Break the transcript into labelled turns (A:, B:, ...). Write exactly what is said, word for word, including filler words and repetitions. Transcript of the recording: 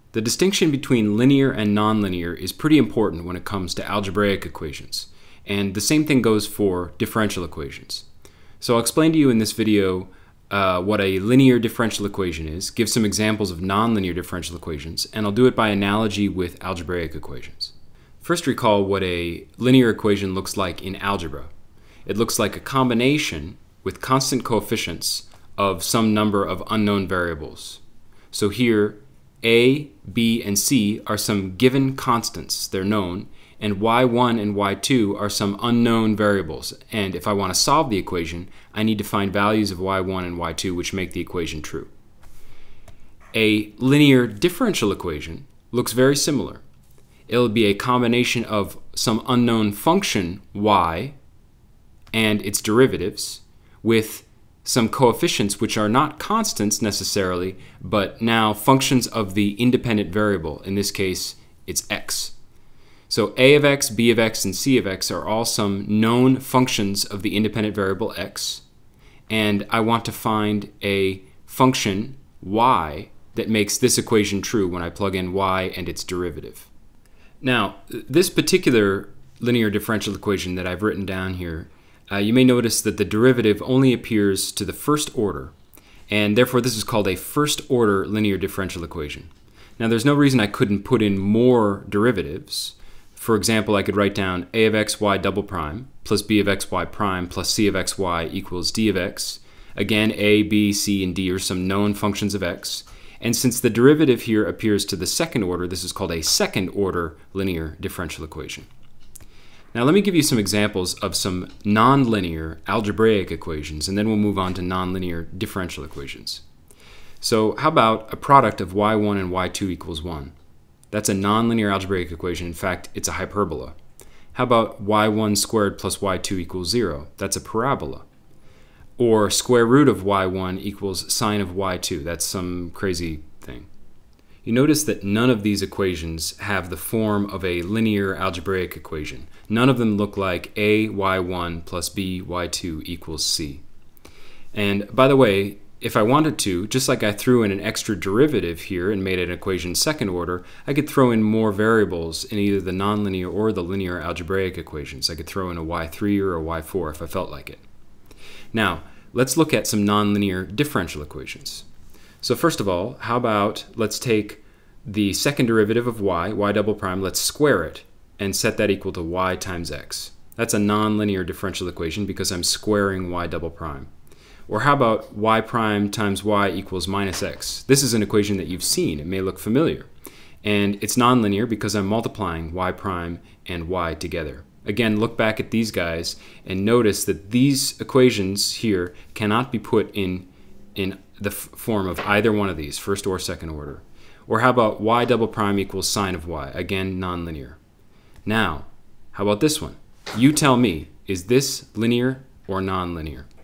A: The distinction between linear and nonlinear is pretty important when it comes to algebraic equations, and the same thing goes for differential equations. So I'll explain to you in this video uh, what a linear differential equation is, give some examples of nonlinear differential equations, and I'll do it by analogy with algebraic equations. First, recall what a linear equation looks like in algebra. It looks like a combination with constant coefficients of some number of unknown variables. So here, a, b, and c are some given constants, they're known, and y one and y two are some unknown variables. And if I want to solve the equation, I need to find values of y one and y two which make the equation true. A linear differential equation looks very similar. It'll be a combination of some unknown function y and its derivatives with some coefficients which are not constants necessarily, but now functions of the independent variable. In this case, it's x. So a of x, b of x, and c of x are all some known functions of the independent variable x, and I want to find a function y that makes this equation true when I plug in y and its derivative. Now, this particular linear differential equation that I've written down here, Uh, you may notice that the derivative only appears to the first order, and therefore this is called a first order linear differential equation. Now there's no reason I couldn't put in more derivatives. For example, I could write down a of xy double prime plus b of xy prime plus c of xy equals d of x. Again, a, b, c, and d are some known functions of x. And since the derivative here appears to the second order, this is called a second order linear differential equation. Now let me give you some examples of some nonlinear algebraic equations, and then we'll move on to nonlinear differential equations. So how about a product of y one and y two equals one? That's a nonlinear algebraic equation. In fact, it's a hyperbola. How about y one squared plus y two equals zero? That's a parabola. Or square root of y one equals sine of y two. That's some crazy thing. You notice that none of these equations have the form of a linear algebraic equation. None of them look like a y one plus b y two equals c. And by the way, if I wanted to, just like I threw in an extra derivative here and made an equation second order, I could throw in more variables in either the nonlinear or the linear algebraic equations. I could throw in a y three or a y four if I felt like it. Now, let's look at some nonlinear differential equations. So first of all, how about let's take the second derivative of y, y double prime, let's square it and set that equal to y times x. That's a nonlinear differential equation because I'm squaring y double prime. Or how about y prime times y equals minus x? This is an equation that you've seen. It may look familiar. And it's nonlinear because I'm multiplying y prime and y together. Again, look back at these guys and notice that these equations here cannot be put in, in the form of either one of these, first or second order. Or how about y double prime equals sine of y? Again, nonlinear. Now, how about this one? You tell me, is this linear or nonlinear?